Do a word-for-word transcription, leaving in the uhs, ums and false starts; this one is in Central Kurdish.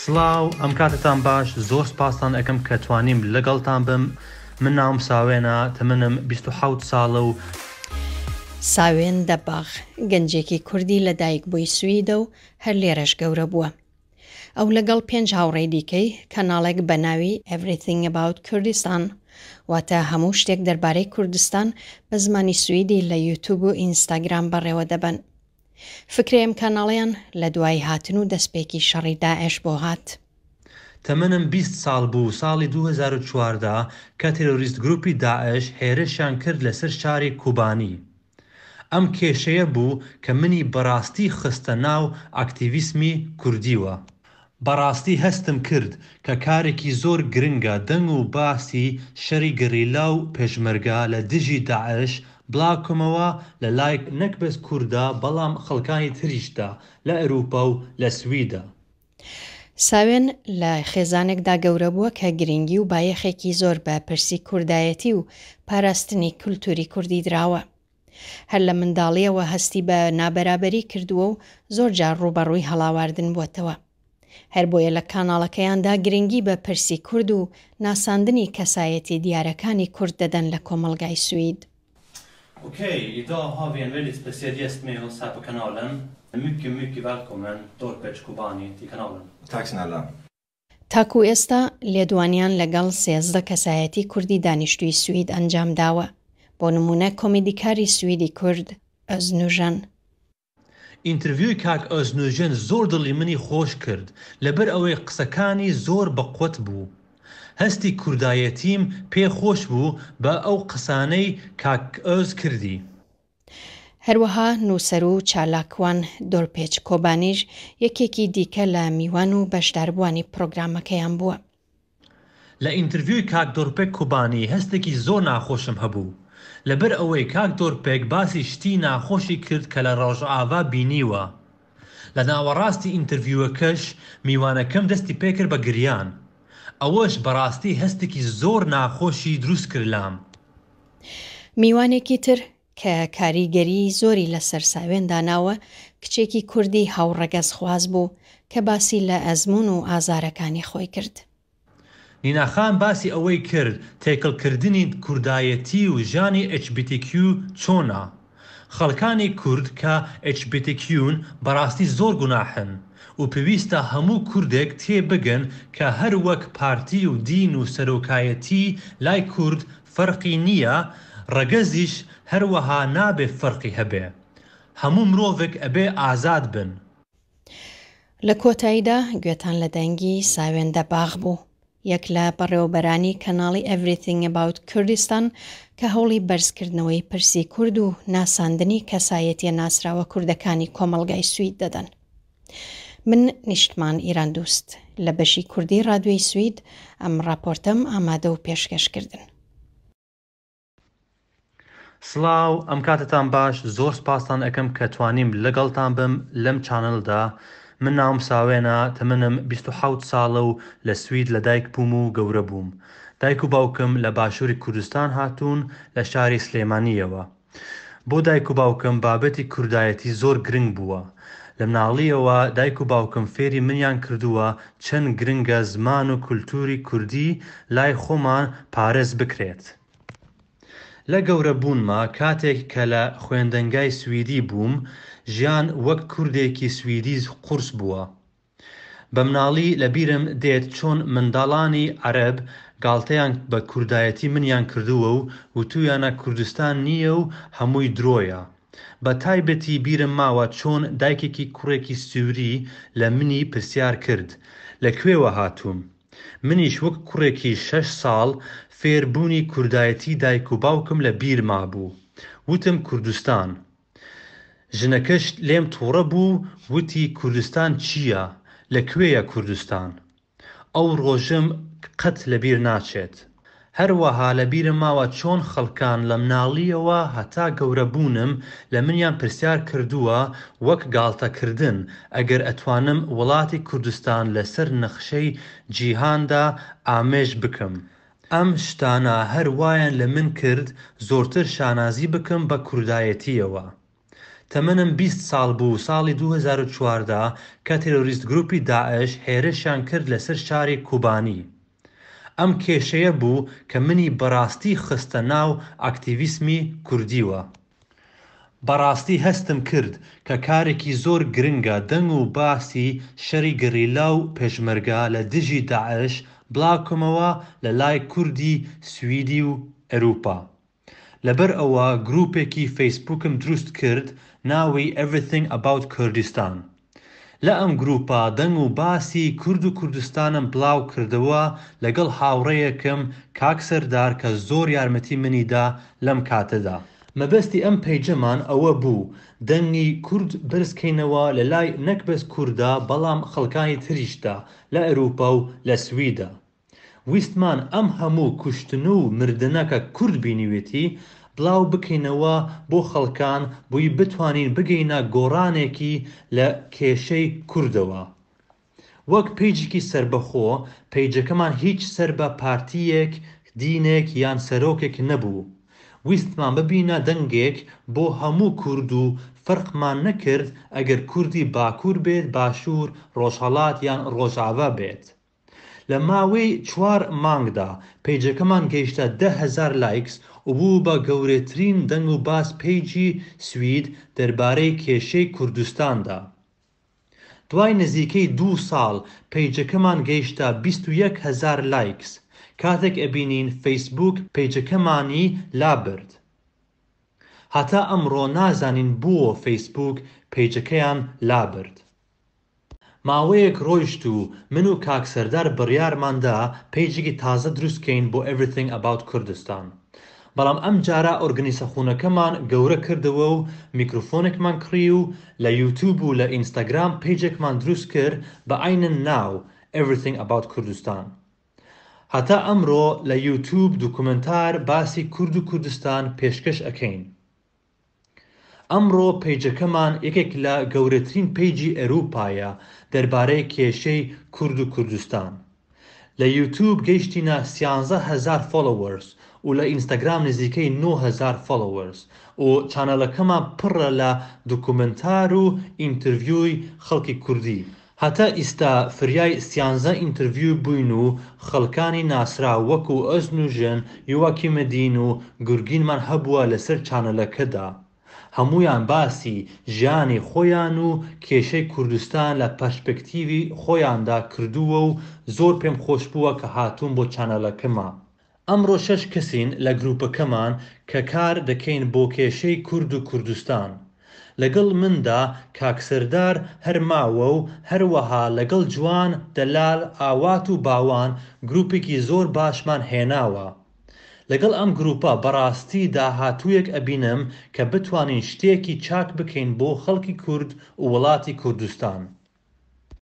سڵاو ئەم کاتتان باش زۆر سپاسان ئەەکەم کە توانیم لەگەڵتان بم. من ناوم ساوێنە تەمەنم بیست و حەوت ساڵە و ساوێن دەباغ گەنجێکی کوردی لە دایک بووی سویدە و هەر لێرەش گەورە بووە. ئەو لەگەڵ پێنج هاوڕێی دیکەی کەناڵێک بە ناوی Everything About Kurdistan واتە هەموو شتێک دەربارەی کوردستان بە زمانی سویدی لە یوتیوب و ئینستاگرام بەڕێوە دەبن. فکرێم کاناڵیان لە دوای هاتن و دەستپێکی شەڕی داعش بۆ هات. تەمەنم بیست ساڵ بوو ساڵی دوو هەزار و چواردە کە تێرۆریست گروپی داعش هێرشیان کرد لەسەر شاری کوبانی. ئەم کێشەیە بوو کە منی بەڕاستی خستە ناو ئاکتیڤیسمی کوردیوە. بەڕاستی هەستم کرد کە کارێکی زۆر گرنگە دەنگ و باسی شەری گەریلا و پێشمەرگە لە دژی داعش بڵاوکەمەوە لە لای نەک بەس کووردا بەڵام خەڵکانی تریشدا لە ئەوروپا و لە سویدە. ساوێن لە خێزانێکدا گەورە بووە کە گرنگی و بایەخێکی زۆر بە پرسی کوردایەتی و پاراستنی کولتوری کوردی دراوە. هەر لە منداڵیەوە هەستی بە نابەرابەری کردووە و زۆر جار ڕوبەڕووی هەڵاواردن بووەتەوە. هەر بۆیە لە کاناڵەکەیاندا گرنگی بە پرسی کورد و ناساندنی کەسایەتی دیارەکانی کورد دەدەن لە کۆمەلگای سوید. Okej, idag har vi en väldigt speciell gäst med oss här på kanalen. Mycket, mycket välkommen Dorpec Kobani till kanalen. Tack snälla. تاکو ئێستا لێدوانیان لەگەڵ سێزدە کەسایەتی کوردی دانیشتووی سوید ئەنجام داوە. بۆ نمونە کۆمیدیکاری سویدی کورد ئۆزنوژەن. ئینترویوی کاک ئۆزنوژەن زۆر دڵی منی خۆش کرد لەبەر ئەوەی قسەکانی زۆر بەقوت بوو. هەستی کوردایەتیم پێ خۆش بوو بە ئەو قسانەی کاک ئۆز کردی. هەروەها نووسەر و چالاکوان دۆرپێچ کۆبانیش یەکێکی دیکە لە میوان و بەشداربووانی پرۆگرامەکەیان بووە. لە ئینترویوی کاک دۆرپێک کوبانی هەستێکی زۆر ناخۆشم هەبوو لەبەر ئەوەی کاک دۆرپێک باسی شتی ناخۆشی کرد کە لە ڕۆژئاوا بینیوە. لە ناوەڕاستی ئینترویوەکەش میوانەکەم دەستی پێکرد بە گریان. ئەوەش بەڕاستی هەستێکی زۆر ناخۆشی دروست کرد لام. میوانێکی تر کە کاریگەری زۆری لەسەر ساوێن داناوە کچێکی کوردی هاوڕەگەز خواز بوو کە باسی لە ئەزمون و ئازارەکانی خۆی کرد. نیناخان باسی ئەوەی کرد تێکەڵکردنی کوردایەتی و ژانی ئەچ بی تی کیو چۆنە. خەڵکانی کورد کە ئەچ بی تی کیون بەڕاستی زۆر گوناحن و پێویستە هەموو کوردێک تێبگەن کە هەر وەک پارتی و دین و سەرۆکایەتی لای کورد فەرقی نییە، ڕەگەزیش هەروەها نابێ فەرقی هەبێ. هەموو مرۆڤێک ئەبێ ئازاد بن. لە کۆتاییدا گوێتان لە دەنگی ساوێن دەباغ بوو، یەک لە بەڕێوەبەرانی کەناڵی Everything About Kurdistan کە هەوڵی بەرزکردنەوەی پرسی کورد و ناساندنی کەسایەتیە ناسراوە کوردەکانی کۆمەلگای سوید دەدەن. من نیشتمان ئیران دووست لە بەشی کوردی ڕادیۆی سوید ئەم راپۆرتەم ئامادە و پێشکەشکردن. سڵاو ئەم کاتتان باش زۆر سپاسان ئەەکەم کە توانیم لەگەڵتان بم لەم چانەلدا. من ناوم ساوێنە تەمەنم بیست و حەوت ساڵە و لە سوید لە دایک بووم و گەورە بووم. دایک و باوکم لە باشووری کوردستان هاتوون لە شاری سلێمانیەوە. بۆ دایک و باوکم بابەتی کوردایەتی زۆر گرنگ بووە. لە مناڵیەوە دایک و باوکم فێری منیان کردووە چەند گرنگە زمان و کولتوری کوردی لای خۆمان پارێز بکرێت. لە گەورە بوونمە کاتێک کە لە خوێندەنگای سویدی بووم ژیان وەک کوردێکی سویدی قورس بووە. بە مناڵی لە بیرم دێت چۆن منداڵانی عەرەب گاڵتەیان بە کوردایەتی منیان کردووە و وتویانە کوردستان نییە و هەمووی درۆیە. بە تایبەتی بیرم ماوە چۆن دایکێکی کوڕێکی سووری لە منی پرسیار کرد لەکوێوە هاتووم. منیش وەک کوڕێکی شەش ساڵ فێربوونی کوردایەتی دایک و باوکم لە بیر مابوو. وتم کوردستان. ژنەکەش لێم تووڕە بوو وتی کوردستان چییە؟ لەکوێیە کوردستان؟ ئەو ڕۆژم قەت لەبیر ناچێت. هەروەها لە بیرم ماوە چۆن خەڵکان لە مناڵیەوە هەتا گەورە بوونم لە منیان پرسیار کردووە وەک گاڵتەکردن ئەگەر ئەتوانم وڵاتی کوردستان لەسەر نەخشەی جیهاندا ئامێژ بکەم. ئەم شتانە هەر وایان لە من کرد زۆرتر شانازی بکەم بە کوردایەتیەوە. تەمەنم بیست ساڵ بوو ساڵی دوو هەزار و چواردە کە تێرۆریست گروپی داعش هێرشیان کرد لەسەر شاری کوبانی. ئەم کێشەیە بوو کە منی بەڕاستی خستە ناو ئاکتیڤیسمی کوردیوە. بەڕاستی هەستم کرد کە کارێکی زۆر گرنگە دەنگ و باسی شەری گەریلا و پێشمەرگە لە دژی داعش بڵاوکەمەوە لە لای کوردی سویدی و ئەوروپا. لەبەر ئەوە گروپێکی فەیسبووکم دروست کرد ناوی Everything About Kurdistan. لە ئەم گروپە دەنگ و باسی کورد و کوردستانم بڵاو کردەوە لەگەڵ هاوڕێیەکم کاک سەردار کە زۆر یارمەتی منیدا لەم کاتەدا. مەبەستی ئەم پەیجەمان ئەوە بوو دەنگی کورد بەرزکەینەوە لە لای نەک بەس کووردا بەڵام خەڵکانی تریشدا لە ئەوروپا و لە سویدا. ویستمان ئەم هەموو کوشتن و مردنە کە کورد بینیوێتی بڵاو بکەینەوە بۆ خەڵکان بۆی بتوانین بگەینە گۆڕانێکی لە کێشەی کوردەوە. وەک پەیجێکی سربەخۆ پەیجەکەمان هیچ سەر بە پارتیەک، دینێک یان سەرۆکێک نەبوو. ویستمان ببینە دەنگێک بۆ هەموو کورد و فەرقمان نەکرد ئەگەر کوردی باکوور بێت، باشوور، ڕۆژهەڵات یان ڕۆژاوا بێت. لە ماوەی چوار مانگدا پەیجەکەمان گەیشتە دە هەزار لایکس و بوو بە گەورەترین دەنگ و باس پەیجی سوید دەربارەی کێشەی کوردستاندا. دوای نزیکەی دوو ساڵ پەیجەکەمان گەیشتە بیست و یەک هەزار لایکس کاتێک ئەبینین فەیسبووک پەیجەکەمانی لابرد. هەتا ئەمڕۆ نازانین بۆ فەیسبووک پەیجەکەیان لابرد. ماوەیەک ڕۆیشت و من و کاک سەردار بڕیارماندا پەیجێکی تازە دروستکەین بۆ Everything About Kurdistan. بەڵام ئەم جارە ئۆرگنیسەخونەکەمان گەورە کردەوە و میکرۆفۆنێکمان کڕی و لە یوتیوب و لە ئینستاگرام پەیجێکمان دروست کرد بە عینە ناو Everything About Kurdistan. هەتا ئەمڕۆ لە یوتیوب دوکومنتار باسی کورد و کوردستان پێشکەش ئەکەین. ئەمڕۆ پەیجەکەمان یەکێک لە گەورەترین پەیجی ئەوروپایە دەربارەی کێشەی کورد و کوردستان. لە یوتیوب گەیشتینە سیانزە هەزار فۆلۆوەرز و لە ئینستاگرام نزیکەی نۆ هەزار فۆلۆوەرز و چانەلەکەمان پڕە لە دوکومنتار و ئینتەرویۆی خەڵکی کوردی. هەتا ئیستا فریای سیانزە ئینتەرویو بووین و خەڵکانی ناسرا وەکو ئەزن و ژن، یواکیمەدین و گورگینمان هەبووە لەسەر چانەلەکەدا. هەمویان باسی ژیانی خۆیان و کێشەی کوردستان لە پەرسپێکتیڤی خۆیاندا کردووە و زۆر پێم خۆش بووە کە هاتوون بۆ چانەلەکەمە. ئەمڕۆ شەش کەسین لە گروپەکەمان کە کار دەکەین بۆ کێشەی کورد و کوردستان. لەگەڵ مندا کاک سەردار هەر ماوە و هەروەها لەگەڵ جوان، دەلال، ئاوات و باوان گروپێکی زۆر باشمان هێناوە. لەگەڵ ئەم گروپە بەڕاستی داهاتوویەک ئەبینم کە بتوانین شتێکی چاک بکەین بۆ خەڵکی کورد و وڵاتی کوردستان.